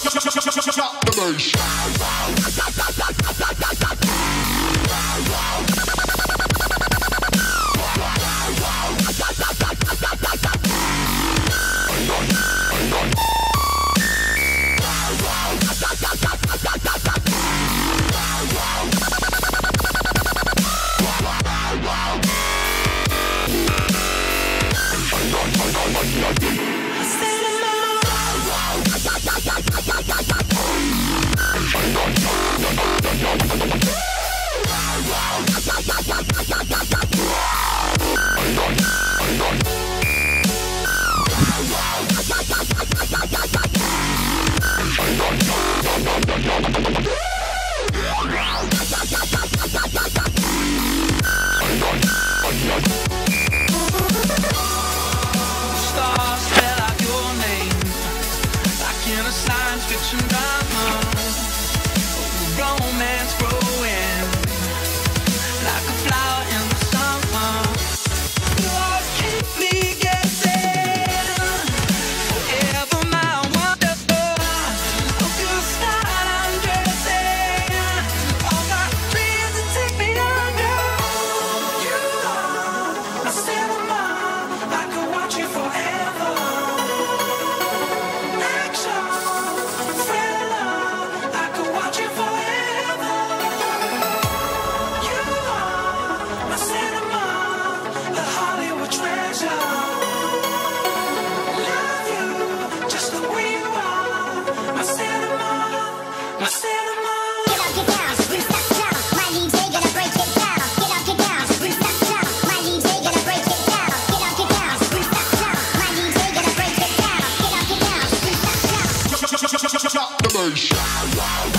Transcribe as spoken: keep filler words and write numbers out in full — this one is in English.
Stars spell out your name like in a science fiction drama. Romance growing like a flower in the summer. Lord, keep me guessing forever, my wonderful. Oh, good start undressing all my dreams that take me under. You are my cinema, I could watch you forever. Action, thriller, I could watch you forever. You are my cinema, the Hollywood treasure. Love you just the way you are. My cinema, my cinema. Get up, get down, Bruce, that's down. My D J gonna break it down. Get up, get down, Bruce, that's down. My D J gonna break it down. Get up, get down, Bruce, that's down. My D J gonna break it down. Get up, get down, Bruce, that's down. Drop the bass.